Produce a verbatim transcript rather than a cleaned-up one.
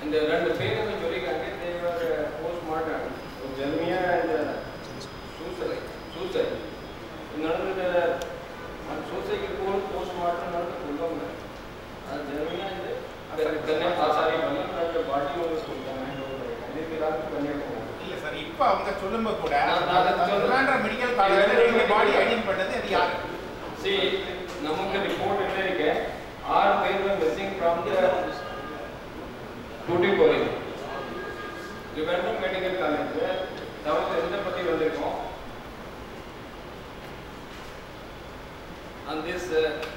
இந்த ரெண்டு பேரும் சொல்லியிருக்காங்க தேவர் போஸ்ட்மார்ட்டம் ஜெர்மியா அண்ட் சூசைட் சூசைட் நடந்தது சூசைக்கு கூட போஸ்ட்மார்ட்டம் நடந்து சொல்லுவாங்க அது ஜெர்மியா இந்த கன்னியாகுமரி பண்ணி அந்த பாடி ஒன்று சொல்லிட்டாங்க கன்னியாகுமரி இல்லை சார் இப்போ அவங்க சொல்லும்போது கூட மெடிக்கல் காலேஜ் பாடி ஐடென்டிஃபை பண்ணது அது யார் சி நமக்கு ரிப்போர்ட் என்ன இருக்கு ஆறு பேர் missing from the Thiru.Sailesh medical college தவிர எந்த பத்தி வந்திருக்கோம் and this uh,